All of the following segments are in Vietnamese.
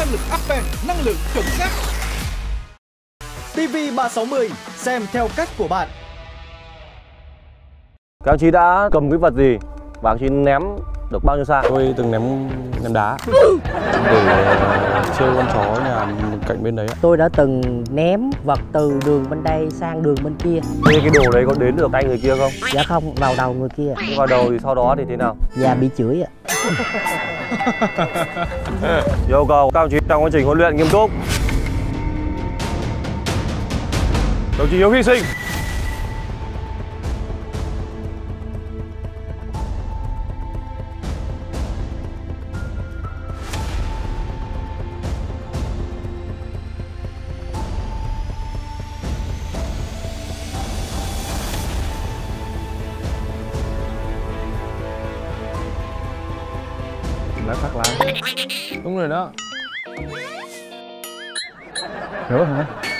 Năng lực Appen, năng lượng chuẩn xác. TV 360, xem theo cách của bạn. Các ông chí đã cầm cái vật gì và các ông chí ném được bao nhiêu xa? Tôi từng ném đá để trêu con chó nhà cạnh bên đấy. Tôi đã từng ném vật từ đường bên đây sang đường bên kia. Thế cái đồ đấy có đến được tay người kia không? Dạ không, vào đầu người kia. Nhưng vào đầu thì sau đó thì thế nào? Dạ bị chửi ạ. Yêu cầu các ông chí trong quá trình huấn luyện nghiêm túc. Đồng chí Hiếu hy sinh. Lá phát lá. Đúng rồi đó. Nữa hả?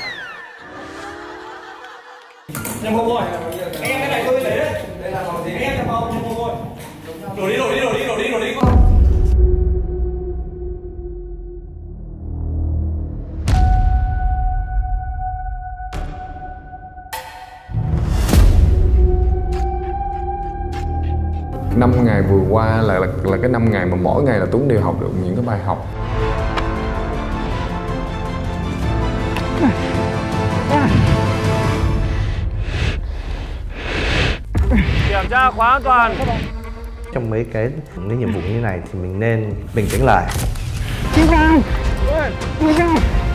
Nhầm không rồi. Anh em cái này tôi lấy đấy. Đây là phòng gì? Anh em nhầm không rồi. Đổ đi. 5 ngày vừa qua là cái 5 ngày mà mỗi ngày là Tuấn đều học được những cái bài học. Kiểm tra khóa an toàn. Trong mấy cái nhiệm vụ như này thì mình nên bình tĩnh lại. Đi vào.